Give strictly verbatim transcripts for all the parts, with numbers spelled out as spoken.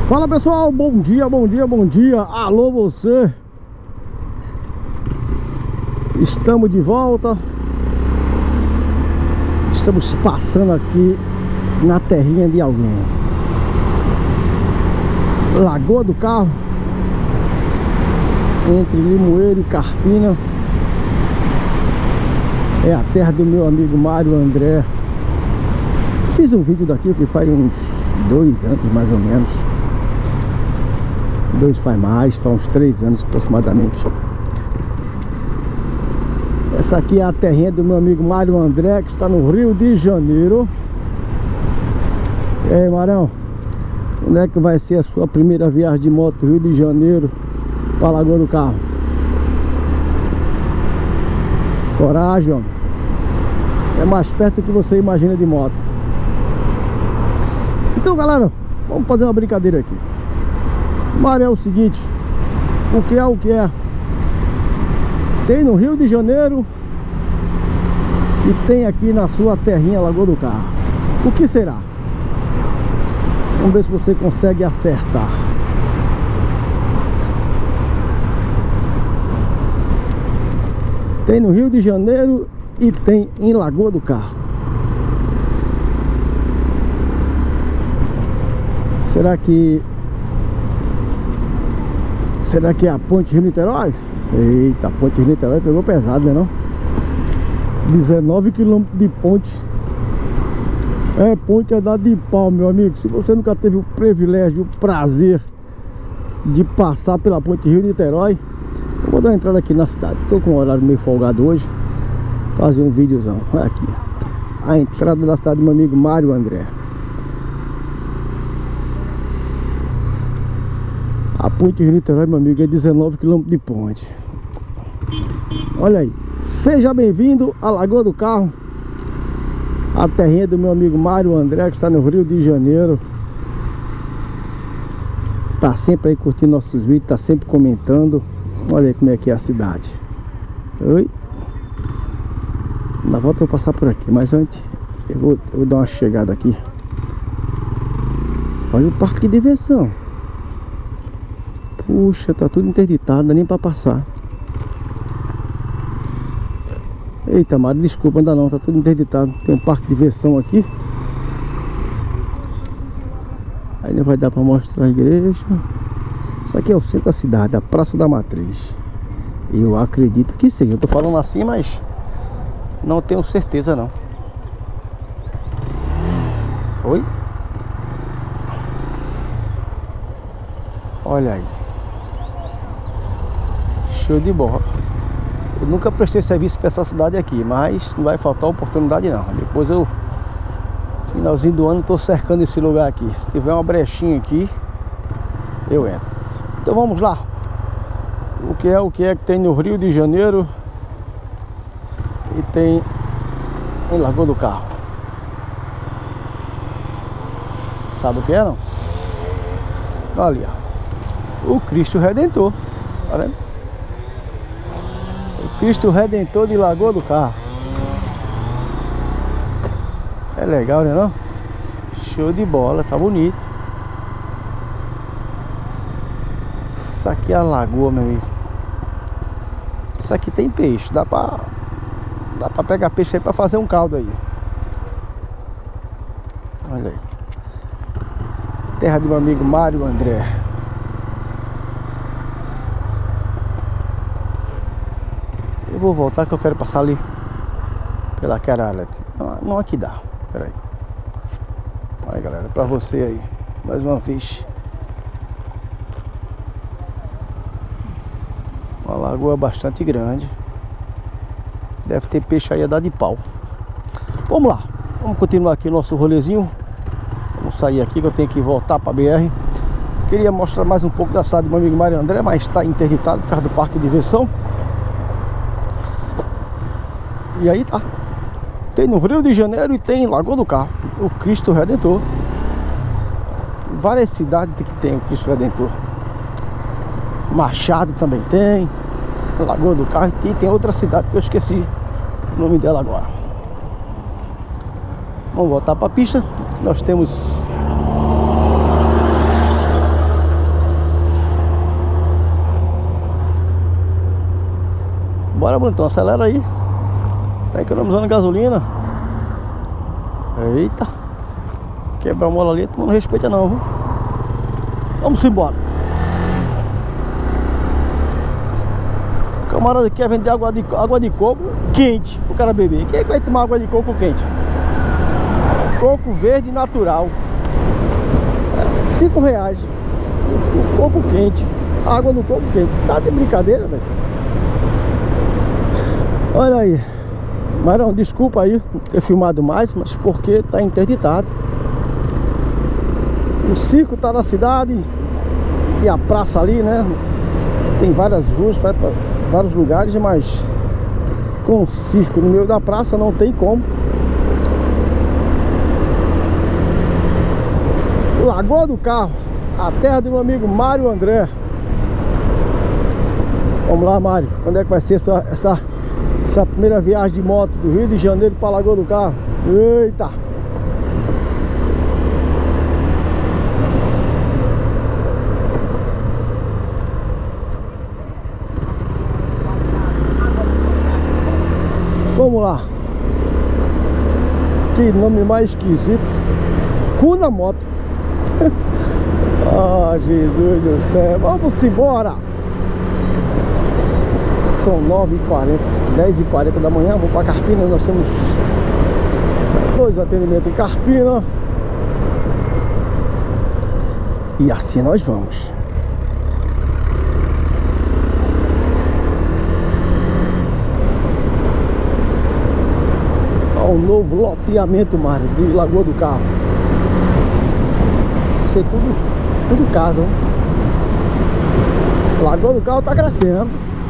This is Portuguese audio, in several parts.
Fala pessoal, bom dia, bom dia, bom dia. Alô você. Estamos de volta. Estamos passando aqui na terrinha de alguém. Lagoa do Carro, entre Limoeiro e Carpina. É a terra do meu amigo Mário André. Fiz um vídeo daqui que faz uns dois anos mais ou menos. Dois faz mais, faz uns três anos aproximadamente. Essa aqui é a terrinha do meu amigo Mário André, que está no Rio de Janeiro. E aí, Marão, onde é que vai ser a sua primeira viagem de moto do Rio de Janeiro para Lagoa do Carro? Coragem, ó. É mais perto do que você imagina de moto. Então, galera, vamos fazer uma brincadeira aqui. Mário, é o seguinte, o que é o que é? Tem no Rio de Janeiro e tem aqui na sua terrinha Lagoa do Carro. O que será? Vamos ver se você consegue acertar. Tem no Rio de Janeiro e tem em Lagoa do Carro. Será que Será que é a Ponte Rio-Niterói? Eita, a Ponte Rio-Niterói pegou pesado, né não? dezenove quilômetros de ponte. É, ponte é dado de pau, meu amigo. Se você nunca teve o privilégio, o prazer de passar pela Ponte Rio-Niterói, eu vou dar uma entrada aqui na cidade. Tô com um horário meio folgado hoje. Fazer um videozão. Olha aqui, a entrada da cidade do meu amigo Mário André. A Ponte Rio-Niterói, meu amigo, é dezenove quilômetros de ponte. Olha aí. Seja bem-vindo à Lagoa do Carro, a terrinha do meu amigo Mário André, que está no Rio de Janeiro. Tá sempre aí curtindo nossos vídeos, tá sempre comentando. Olha aí como é que é a cidade. Oi. Na volta eu vou passar por aqui, mas antes eu vou, eu vou dar uma chegada aqui. Olha o parque de diversão. Puxa, tá tudo interditado, não dá nem pra passar. Eita, Mário, desculpa, ainda não, tá tudo interditado. Tem um parque de diversão aqui. Aí não vai dar pra mostrar a igreja. Isso aqui é o centro da cidade, a Praça da Matriz. Eu acredito que seja. Eu tô falando assim, mas não tenho certeza não. Oi? Olha aí. Show de bola. Eu nunca prestei serviço para essa cidade aqui, mas não vai faltar oportunidade não. Depois eu, finalzinho do ano, estou cercando esse lugar aqui. Se tiver uma brechinha aqui, eu entro. Então vamos lá. O que é o que é que tem no Rio de Janeiro e tem em Lagoa do Carro? Sabe o que é, não? Olha, o Cristo Redentor. Tá vendo? Cristo Redentor de Lagoa do Carro. É legal, né não? Show de bola, tá bonito. Isso aqui é a lagoa, meu amigo. Isso aqui tem peixe. Dá pra Dá pra pegar peixe aí pra fazer um caldo aí. Olha aí. Terra do meu amigo Mário André. Eu vou voltar que eu quero passar ali pela caralho. Não, não aqui dá. Pera aí. Olha, galera, pra você aí, mais uma vez. Uma lagoa bastante grande. Deve ter peixe aí a dar de pau. Vamos lá. Vamos continuar aqui nosso rolezinho. Vamos sair aqui que eu tenho que voltar pra B R. Queria mostrar mais um pouco da cidade do meu amigo Mário André, mas está interditado por causa do parque de diversão. E aí tá. Tem no Rio de Janeiro e tem em Lagoa do Carro o Cristo Redentor. Várias cidades que tem o Cristo Redentor. Machado também tem, Lagoa do Carro, e tem outra cidade que eu esqueci o nome dela agora. Vamos voltar para a pista. Nós temos bonitão, acelera aí. Tá economizando gasolina. Eita. Quebrar a mola ali, tu não respeita não, viu? Vamos embora. O camarada quer vender água de, água de coco quente o cara beber. Quem é que vai tomar água de coco quente? Coco verde natural, cinco reais. O coco quente, água no coco quente. Tá de brincadeira, velho. Olha aí. Mas não, desculpa aí ter filmado mais, mas porque tá interditado. O circo tá na cidade e a praça ali, né? Tem várias ruas, vai pra vários lugares, mas com o circo no meio da praça não tem como. Lagoa do Carro, a terra do meu amigo Mário André. Vamos lá, Mário. Quando é que vai ser essa, essa, essa primeira viagem de moto do Rio de Janeiro para Lagoa do Carro? Eita! Vamos lá. Que nome mais esquisito. Cu na moto. Ah, Jesus do céu. Vamos embora. São nove e quarenta, dez e quarenta da manhã. Vou para Carpina. Nós temos dois atendimentos em Carpina. E assim nós vamos. O novo loteamento, Mário, de Lagoa do Carro. Vai ser tudo, tudo casa, né? Lagoa do Carro tá crescendo.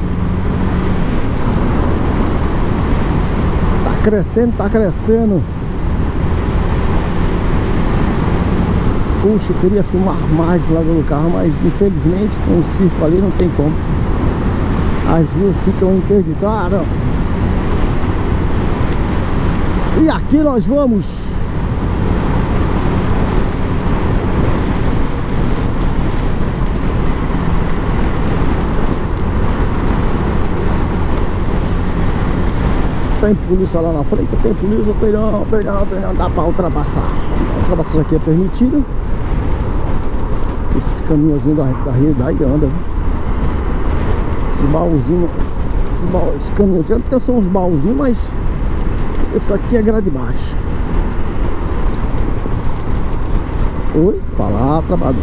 Tá crescendo, tá crescendo. Puxa, eu queria filmar mais Lagoa do Carro, mas infelizmente com o circo ali não tem como. As ruas ficam interditadas. E aqui nós vamos. Tem polícia lá na frente, tem polícia, tem não, tem não, tem não, dá pra ultrapassar. A ultrapassagem aqui é permitida. Esse caminhãozinho da, da realidade anda, viu? Esse baúzinho, esse, esse, baú, esse caminhãozinho, até são uns baúzinhos, mas esse aqui é grade baixa. Oi, pra lá, trabalhador.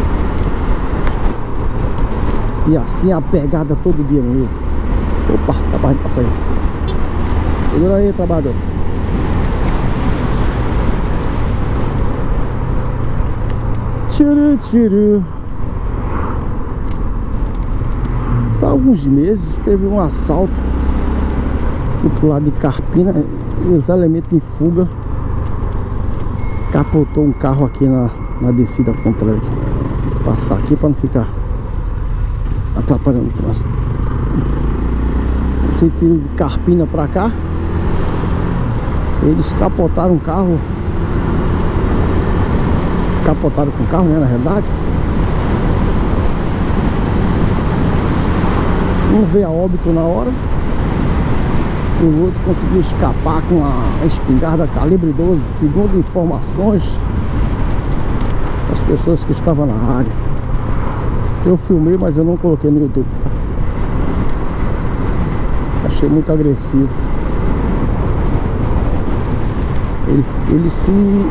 E assim a pegada todo dia, meu. Opa, tá pra gente passar aí. Segura aí, trabalhador. Tchiru, tchiru. Há alguns meses teve um assalto aqui pro lado de Carpina. E os elementos em fuga capotou um carro aqui na, na descida contrária. Vou passar aqui para não ficar atrapalhando o trânsito. No sentido de Carpina para cá, eles capotaram um carro. Capotaram com o carro, né, na realidade. Um veio a óbito na hora. O outro conseguiu escapar com a espingarda calibre doze, segundo informações das pessoas que estavam na área. Eu filmei, mas eu não coloquei no YouTube. Achei muito agressivo. Ele, ele se...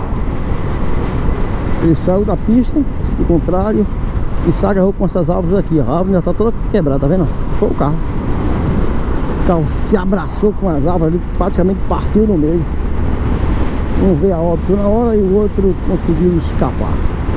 Ele saiu da pista, do contrário, e se agarrou com essas árvores aqui. A árvore já está toda quebrada, tá vendo? Foi o carro. O carro se abraçou com as árvores ali, praticamente partiu no meio. Um veio a óbito na hora e o outro conseguiu escapar.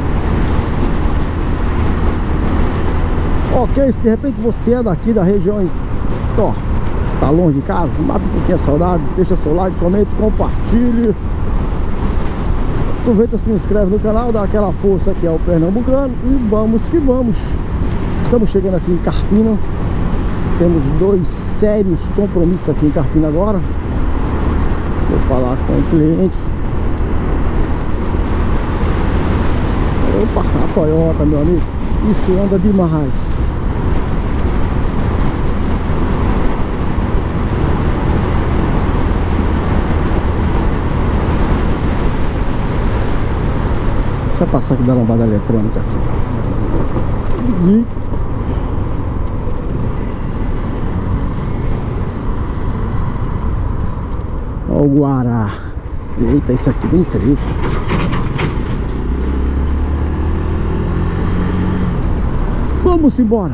Ok, se de repente você é daqui da região e ó, tá longe de casa, mata um pouquinho a saudade, deixa seu like, comente, compartilhe. Aproveita, se inscreve no canal, dá aquela força aqui ao Pernambucano e vamos que vamos. Estamos chegando aqui em Carpina. Temos dois sérios compromissos aqui em Carpina agora. Vou falar com o cliente. Opa, a Toyota, meu amigo. Isso anda demais. Deixa eu passar aqui da lombada eletrônica aqui. E... Ó o Guará. Eita, isso aqui tem três. Vamos embora.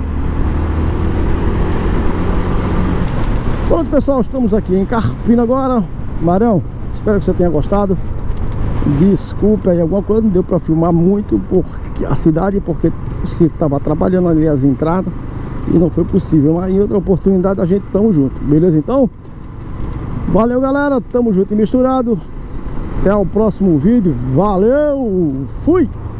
Pronto, pessoal, estamos aqui em Carpina agora. Marão, espero que você tenha gostado. Desculpa aí, alguma coisa não deu para filmar muito porque a cidade, porque o circo estava trabalhando ali as entradas e não foi possível. Mas em outra oportunidade a gente tamo junto, beleza? Então, valeu, galera, tamo junto e misturado. Até o próximo vídeo. Valeu, fui!